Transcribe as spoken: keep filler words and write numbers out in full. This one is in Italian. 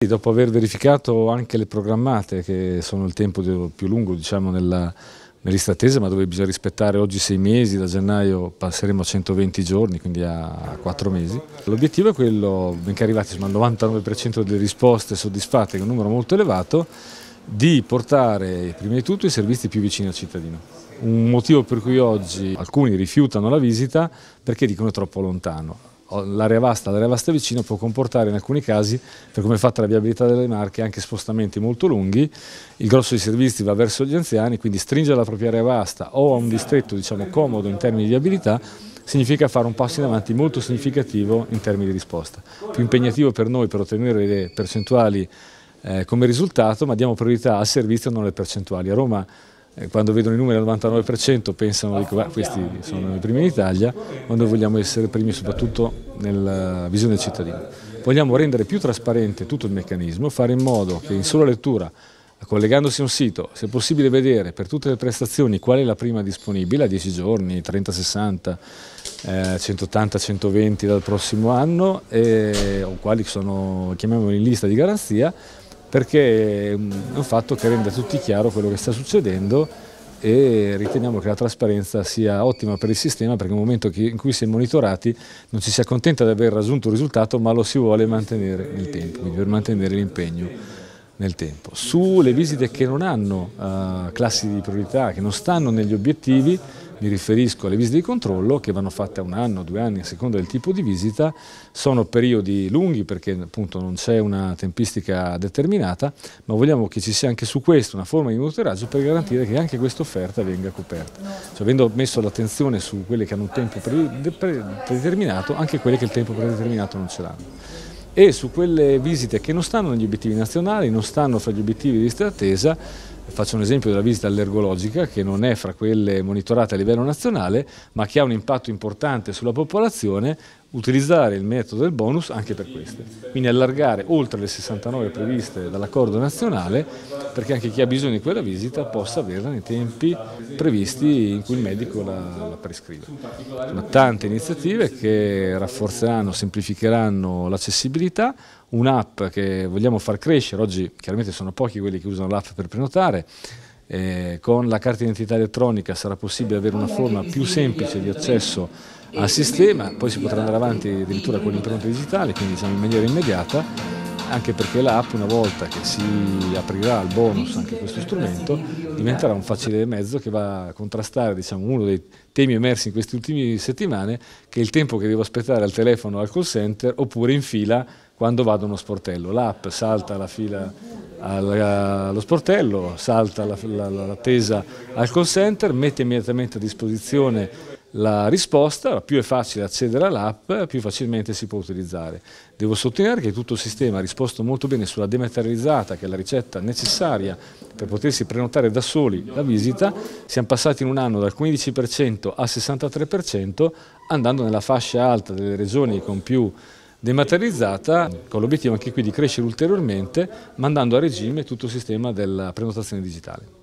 Dopo aver verificato anche le programmate, che sono il tempo più lungo diciamo, nella, nella lista attesa, ma dove bisogna rispettare oggi sei mesi, da gennaio passeremo a centoventi giorni, quindi a quattro mesi. L'obiettivo è quello, benché arrivati al novantanove per cento delle risposte soddisfatte, che è un numero molto elevato, di portare prima di tutto i servizi più vicini al cittadino. Un motivo per cui oggi alcuni rifiutano la visita perché dicono è troppo lontano. L'area vasta, l'area vasta vicina può comportare in alcuni casi, per come è fatta la viabilità delle Marche, anche spostamenti molto lunghi. Il grosso dei servizi va verso gli anziani, quindi stringere la propria area vasta o a un distretto diciamo, comodo in termini di viabilità significa fare un passo in avanti molto significativo in termini di risposta. Più impegnativo per noi per ottenere le percentuali eh, come risultato, ma diamo priorità al servizio e non alle percentuali. A Roma Eh, quando vedono i numeri al novantanove per cento pensano che questi sono i primi in Italia, ma noi vogliamo essere primi soprattutto nella visione del cittadino. Vogliamo rendere più trasparente tutto il meccanismo, fare in modo che in sola lettura, collegandosi a un sito, sia possibile vedere per tutte le prestazioni qual è la prima disponibile, a dieci giorni, trenta sessanta, eh, centottanta centoventi dal prossimo anno, eh, o quali sono, chiamiamoli in lista di garanzia, perché è un fatto che rende a tutti chiaro quello che sta succedendo e riteniamo che la trasparenza sia ottima per il sistema, perché nel momento in cui si è monitorati non ci si accontenta di aver raggiunto un risultato, ma lo si vuole mantenere nel tempo, quindi per mantenere l'impegno nel tempo. Sulle visite che non hanno uh, classi di priorità, che non stanno negli obiettivi, mi riferisco alle visite di controllo che vanno fatte a un anno, due anni a seconda del tipo di visita, sono periodi lunghi perché appunto non c'è una tempistica determinata, ma vogliamo che ci sia anche su questo una forma di monitoraggio per garantire che anche questa offerta venga coperta. Cioè, avendo messo l'attenzione su quelle che hanno un tempo predeterminato, anche quelle che il tempo predeterminato non ce l'hanno. E su quelle visite che non stanno negli obiettivi nazionali, non stanno fra gli obiettivi di lista attesa, faccio un esempio della visita allergologica che non è fra quelle monitorate a livello nazionale ma che ha un impatto importante sulla popolazione, utilizzare il metodo del bonus anche per queste. Quindi allargare oltre le sessantanove previste dall'accordo nazionale perché anche chi ha bisogno di quella visita possa averla nei tempi previsti in cui il medico la, la prescrive. Sono tante iniziative che rafforzeranno, semplificheranno l'accessibilità, un'app che vogliamo far crescere, oggi chiaramente sono pochi quelli che usano l'app per prenotare, eh, con la carta d'identità elettronica sarà possibile avere una forma più semplice di accesso al sistema, poi si potrà andare avanti addirittura con l'impronta digitale, quindi diciamo in maniera immediata, anche perché l'app una volta che si aprirà al bonus anche questo strumento diventerà un facile mezzo che va a contrastare diciamo, uno dei temi emersi in queste ultime settimane, che è il tempo che devo aspettare al telefono al call center oppure in fila quando vado a uno sportello. L'app salta la fila allo sportello, salta l'attesa al call center, mette immediatamente a disposizione la risposta, più è facile accedere all'app, più facilmente si può utilizzare. Devo sottolineare che tutto il sistema ha risposto molto bene sulla dematerializzata, che è la ricetta necessaria per potersi prenotare da soli la visita. Siamo passati in un anno dal quindici per cento al sessantatré per cento, andando nella fascia alta delle regioni con più dematerializzata, con l'obiettivo anche qui di crescere ulteriormente, mandando a regime tutto il sistema della prenotazione digitale.